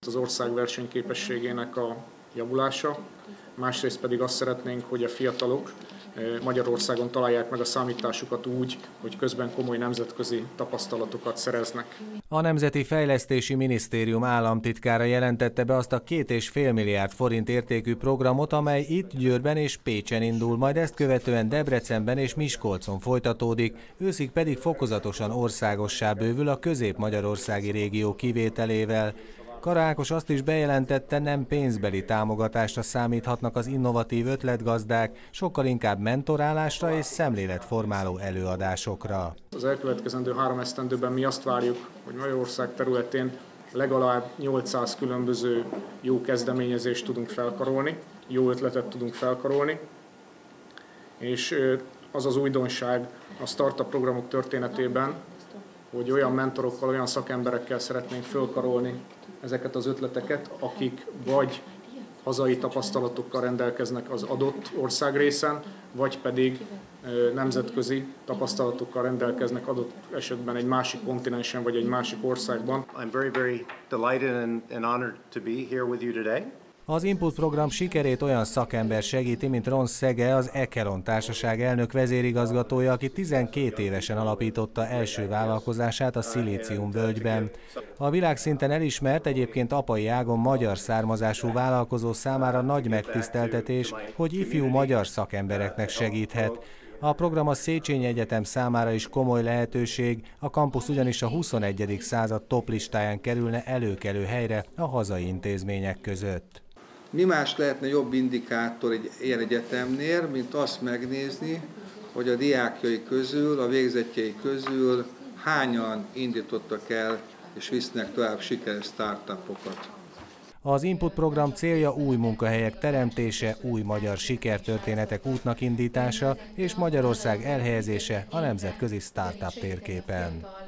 Az ország versenyképességének a javulása, másrészt pedig azt szeretnénk, hogy a fiatalok Magyarországon találják meg a számításukat úgy, hogy közben komoly nemzetközi tapasztalatokat szereznek. A Nemzeti Fejlesztési Minisztérium államtitkára jelentette be azt a 2,5 milliárd forint értékű programot, amely itt Győrben és Pécsen indul, majd ezt követően Debrecenben és Miskolcon folytatódik, őszig pedig fokozatosan országossá bővül a közép-magyarországi régió kivételével. Kara Ákos azt is bejelentette, nem pénzbeli támogatásra számíthatnak az innovatív ötletgazdák, sokkal inkább mentorálásra és szemléletformáló előadásokra. Az elkövetkezendő 3 esztendőben mi azt várjuk, hogy Magyarország területén legalább 800 különböző jó kezdeményezést tudunk felkarolni, jó ötletet tudunk felkarolni, és az az újdonság a startup programok történetében, hogy olyan mentorokkal, olyan szakemberekkel szeretnénk fölkarolni ezeket az ötleteket, akik vagy hazai tapasztalatokkal rendelkeznek az adott országrészen, vagy pedig nemzetközi tapasztalatokkal rendelkeznek adott esetben egy másik kontinensen vagy egy másik országban. I'm very delighted and honored to be here with you today. Az Input program sikerét olyan szakember segíti, mint Ron Szege, az Ekelon társaság elnök vezérigazgatója, aki 12 évesen alapította első vállalkozását a Szilícium völgyben. A világszinten elismert, egyébként apai ágon magyar származású vállalkozó számára nagy megtiszteltetés, hogy ifjú magyar szakembereknek segíthet. A program a Széchenyi Egyetem számára is komoly lehetőség, a kampusz ugyanis a 21. század top listáján kerülne előkelő helyre a hazai intézmények között. Mi más lehetne jobb indikátor egy ilyen egyetemnél, mint azt megnézni, hogy a diákjai közül, a végzettjei közül hányan indítottak el és visznek tovább sikeres startupokat. Az Input program célja új munkahelyek teremtése, új magyar sikertörténetek útnak indítása és Magyarország elhelyezése a nemzetközi startup térképen.